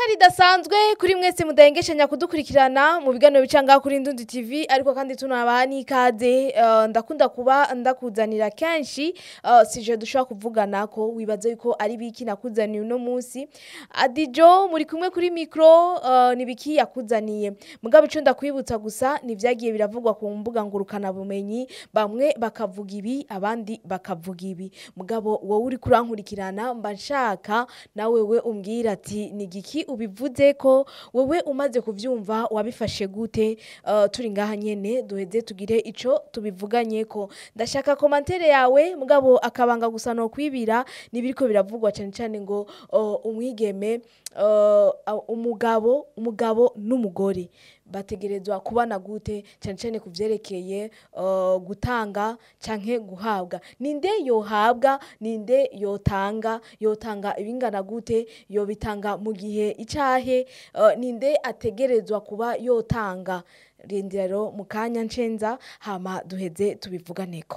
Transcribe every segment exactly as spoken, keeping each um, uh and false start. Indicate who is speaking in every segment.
Speaker 1: ridasanzwe kuri mwese mudahengeshanya kudukurikirana mu biganiro bicanga kuri Ndundi T V ariko kandi tunabaha n'ikaze uh, ndakunda kuba ndakuzanira kenshi uh, sije dushaka kuvugana ko wibaza yuko ari biki nakuzaniye uno munsi Adijo muri kumwe kuri micro uh, nibiki yakuzaniye mugabo ico ndakwibutsa gusa nivyagiye biravugwa ku mbuga ngurukana bumenyi bamwe bakavuga ibi abandi bakavuga ibi mugabo wowe uri kurankurikirana mba nshaka nawe we umbwira ati nigiki ubivuze ko wewe umaze kuvyumva wabifashe gute uh, turi ngaha nyene duheze tugire ico tubivuganye ko ndashaka commentaire yawe mugabo akabanga gusa no kwibira nibiriko biravugwa cyane cyane ngo uh, umwigeme uh, umugabo umugabo n'umugore bategerezwa kubana gute cyane cyane kuvyerekeye uh, gutanga canke guhabwa ninde yohabwa ninde yotanga yotanga ibingana gute yo bitanga mu gihe icahe uh, ninde ategerezwa kuba yotanga rindiro mukanya ncenza hama duheze tubivuganeko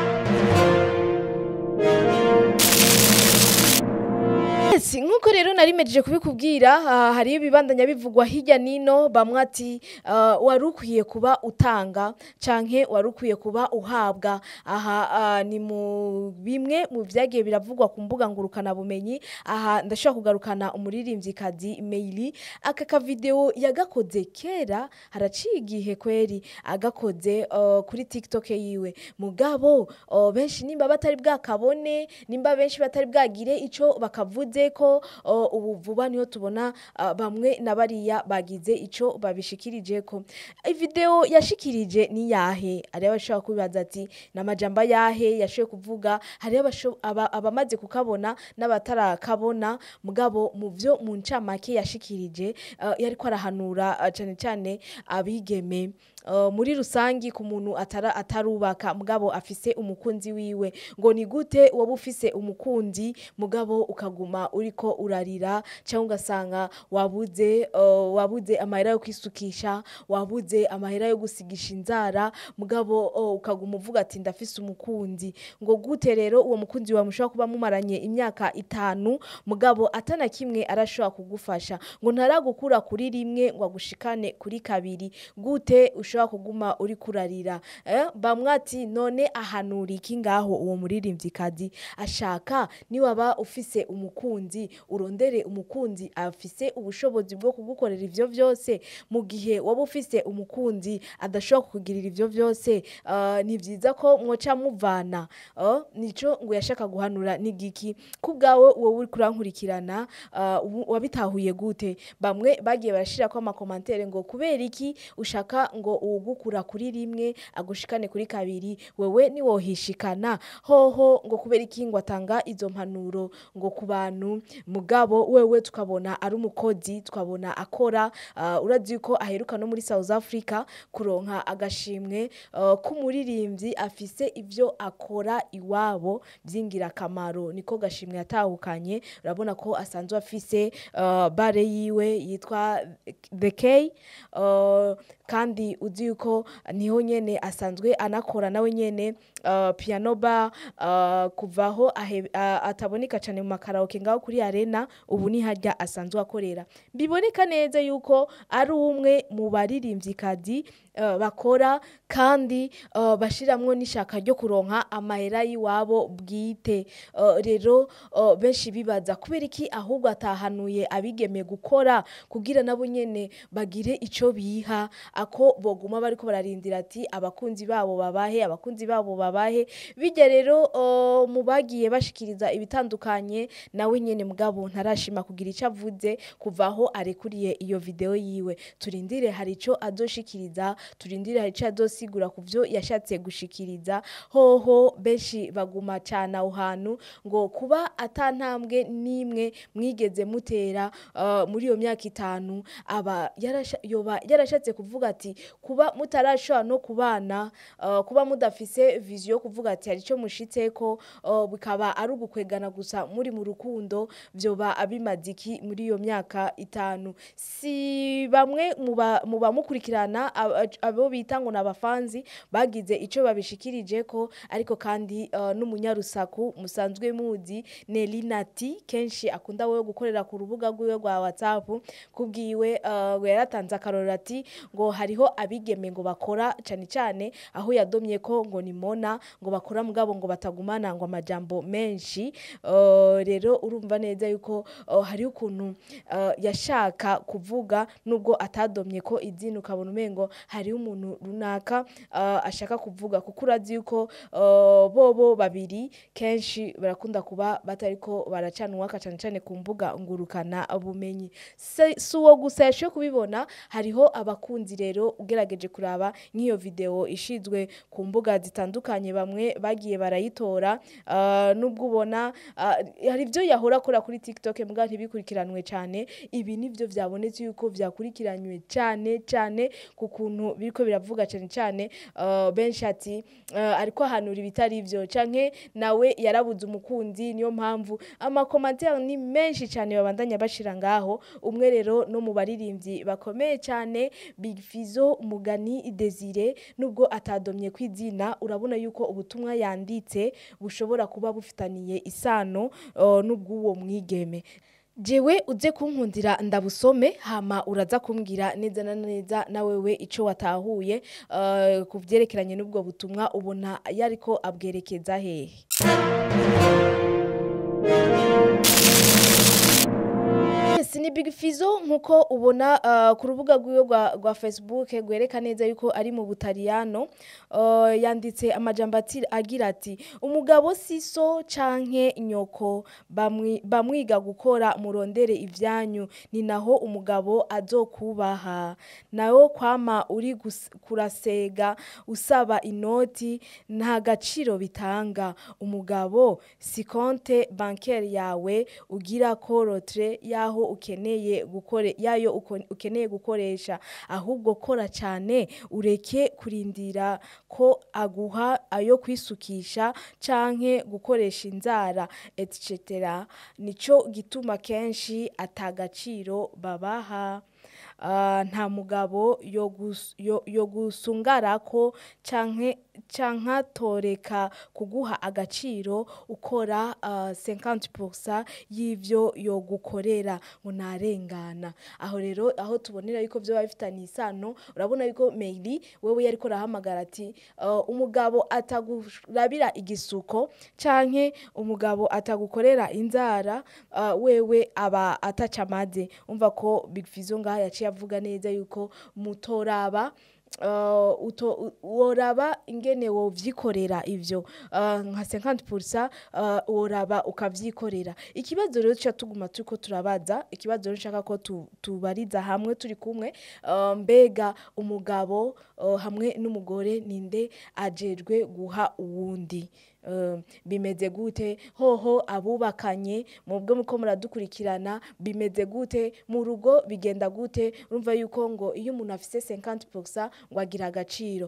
Speaker 1: Yes, nkuko rero narimejeje kubikubwira uh, hari ibibandanya bivugwa hirya nino bamwe ati uh, warukwiye kuba utanga canke warukwiye kuba uhabwa aha uh, ni mu bimwe mu vyagiye biravugwa ku mbuga ngurukana bumenyi aha ndashaka kugarukana umuririmvyikazi Meili aka ka video yagakoze kera haraciye igihe kweri agakoze uh, kuri TikTok yiwe mugabo uh, benshi nimba batari bwakabone nimba benshi batari bwagire ico bakavuze ko uh, ubu vuba niyo tubona uh, bamwe nabariya bagize ico babishikirije ko video yashikirije ni yahe ari abashaka kubibaza ati namajamba yahe yashoye kuvuga hari abamaze aba kukabona n'abatarakabona mugabo mu byo mu ncamake yashikirije uh, yariko arahanura uh, cyane cyane abigeme Uh, muri rusangi ku muntu atara atarubaka mugabo afise umukunzi wiwe ngo ni gute wowe ufise umukunzi mugabo ukaguma uriko urarira cyangwa ugasanga wabuze uh, wabuze amahera yo kwisukisha wabuze amahera yo gusigisha inzara mugabo uh, ukaguma uvuga ati ndafise umukunzi ngo gute rero uwo mukunzi wa mushaka kuba mumaranye imyaka itanu mugabo atana kimwe arashobora kugufasha ngo ntaragukura kuri rimwe ngo agushikane kuri kabiri gute ushobora kuguma uri kurarira eh bamwati none ahanura iki ngaho uwo muririmvyikazi ashaka ni waba ufise umukunzi urondere umukunzi afise ubushobozi bwo kugukorera ivyo vyose mu gihe waba ufise umukunzi adashobora kukugirira ivyo vyose uh, ni vyiza ko mwoca muvana uh, nico ngo yashaka guhanura nigiki kubgawe wowe uri kurankurikirana uh, wabitahuye gute bamwe bagiye barashira ko ama commentaire ngo kubera iki ushaka ngo ugukura kuri rimwe agushikane kuri kabiri wewe ni wohishikana hoho ngo kubera iki ngo atanga izo mpanuro ngo ku bantu mugabo wewe tukabona ari umukozi tukabona akora uh, urazi ko aheruka no muri South Africa kuronka agashimwe uh, kumuririmbyi afise ivyo akora iwabo byingira kamaro niko gashimwe yatahukanye urabona ko asanzwe afise uh, bare yiwe yitwa The K uh, kandi uzi yuko niho nyene asanzwe anakora nawe nyene uh, piano bar uh, kuvaho uh, ataboneka cyane mu makaraoke ngaho kuri arena ubu ni harya asanzwe akorera biboneka neza yuko ari umwe mu baririmvyikazi uh, bakora kandi uh, bashiramwo nishaka ryo kuronka amahera yiwabo bwite uh, rero uh, benshi bibaza kubera iki ahubwo atahanuye abigeme gukora kugira nabo nyene bagire ico biha ako boguma bariko bararindira ati abakunzi babo babahe abakunzi babo babahe bijya rero uh, mubagiye bashikiriza ibitandukanye nawe nyene mugabo ntarashima kugira ico avuze kuvaho arekuriye iyo video yiwe turindire hari ico azoshikiriza turindire hari ico azosigura kuvyo yashatse gushikiriza hoho benshi baguma cyana aho hantu ngo kuba atantambwe nimwe mwigeze mutera uh, muri iyo myaka itanu aba yarasha yoba yarashatse kuvuga ati kuba mutarashobora no kubana uh, kuba mudafise vision kuvuga ati ari cyo mushitseko uh, bikaba ari ugukwegana gusa muri mu rukundo vyoba abimaziki muri iyo myaka itanu si bamwe muba muba mukurikirana abo bita ngo nabafanzi bagize ico babishikirije ko ariko kandi uh, n'umunyarusaku musanzwe muzi Meili kenshi akunda we gukorera ku rubuga rwiwe rwa WhatsApp kubwiwe uh, yaratanze akarorero ati ngo hariho abigeme ngo bakora cyane cyane aho yadomye ko ngo ni mona ngo bakora mugabo ngo batagumana ngo amajambo menshi uh, rero urumva neza yuko uh, hari ukuntu uh, yashaka kuvuga nubwo atadomye ko izina ukabona umengo hari umuntu runaka uh, ashaka kuvuga kuko urazi yuko uh, bobo babiri kenshi barakunda kuba batariko baracanwa cyane cyane ku mbuga ngurukana ubumenyi suwo gusa yashoye kubibona hariho abakunzi rero ugerageje kuraba nk'iyo video ishizwe ku mbuga zitandukanye bamwe bagiye barayitora uh, nubwo ubona uh, hari byo yahora akora kuri TikTok mbwa ntibikurikiranwe cyane ibi nivyo vyabonetse yuko vyakurikiranywe cyane cyane ku kuntu biriko biravuga cyane cyane uh, benshi ati uh, ariko ahanura ibitari ivyo canke nawe yarabuze umukunzi niyo mpamvu ama commentaire ni menshi cyane babandanya bashira ngaho umwe rero no mu baririmbyi bakomeye cyane Big Fizzo Mugani Desire nubwo atadomye kwizina urabona yuko ubutumwa yanditse bushobora kuba bufitaniye isano uh, nubwo uwo mwigeme jewe uze kunkundira ndabusome hama uraza kumbwira neza na neza na wewe ico watahuye uh, kuvyerekeranye n'ubwo butumwa ubona yariko abwerekeza hehe. Ni Big Fizzo nkuko ubona uh, ku rubuga rwiwe rwa rwa Facebook gwereka neza yuko ari mu Butaliyano uh, yanditse amajambo ati agira ati umugabo siso canke nyoko bamwi bamwiga gukora murondere ivyanyu ni naho umugabo azokubaha nayo kwama uri kurasega usaba inoti nta gaciro bitanga umugabo si konte bancaire yawe ugira ko rotre yaho ukeneye gukore yayo ukeneye gukoresha ahubwo kora cyane ureke kurindira ko aguha ayo kwisukisha canke gukoresha inzara et cetera nico gituma kenshi atagaciro babaha Uh, nta mugabo yo, gus, yo, yo gusungarako canke canka toreka kuguha agaciro ukora uh, cinquante pour cent y'ivyo yo gukorera ngo narengana aho rero aho tubonera yuko byo bafitanye isano urabona yuko Meili wewe yariko rahamagara ati uh, umugabo atagurabira igisuko canke umugabo atagukorera inzara uh, wewe aba atacamaze umva ko Big Fizzo ngaha yaciye avuga neza yuko mutoraba uh, uto woraba ingene wo vyikorera ivyo uh, nka cinquante pour cent uh, woraba ukavyikorera ikibazo rero cyo tuguma tuko turabaza ikibazo rero nshaka ko tu, tubariza hamwe turi kumwe uh, mbega umugabo uh, hamwe n'umugore ninde ajejwe guha uwundi Uh, bimeze gute hoho abubakanye mubwo muko muradukurikirana bimeze gute mu rugo bigenda gute urumva yuko ngo iyo umuntu afise cinquante pour cent ngo agira agaciro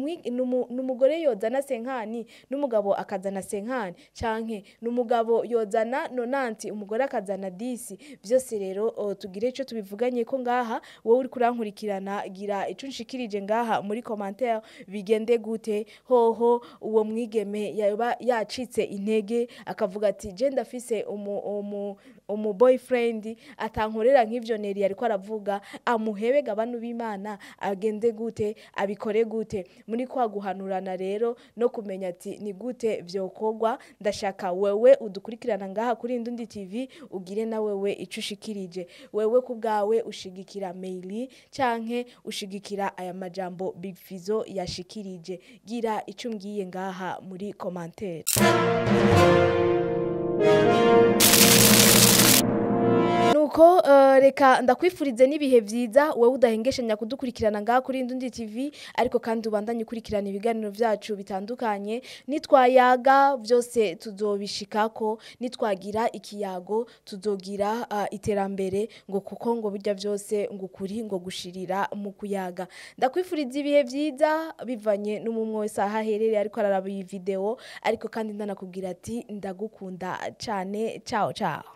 Speaker 1: n'umugore yozana senkani n'umugabo akazana senkani canke n'umugabo yozana nonanti umugore akazana dix byose rero uh, tugire ico tubivuganye ko ngaha wowe uri kurankurikirana gira ico nshikirije ngaha muri commentaire bigende gute hoho uwo mwigeme ya yacitse intege akavuga ati je ndafise umu, umu, umu boyfriend atankorera nk'ivyo neri yariko aravuga amuhebe gabanu b'Imana agende gute abikore gute muri kwa guhanurana rero no kumenya ati ni gute vyokogwa ndashaka wewe udukurikirana ngaha kuri Indundi T V ugire na wewe icushikirije wewe kubgawe ushigikira Meili canke ushigikira aya majambo Big Fizzo yashikirije gira ico mbwiye ngaha muri comment nuko uh, reka ndakwifurize nibihe vyiza wewe udahengeshanya kudukurikirana ngaha kuri Indundi T V ariko kandi ubandanye kurikirana ibiganiro vyacu bitandukanye nitwayaga vyose tuzobishikako nitwagira ikiyago tuzogira uh, iterambere ngo kuko ngo bijya vyose ngo kuri ngo gushirira mu kuyaga ndakwifuriza ibihe vyiza bivanye n'umumwe wese ahaherere ariko araraba iyi video ariko kandi ndanakubwira ati ndagukunda cyane ciao ciao.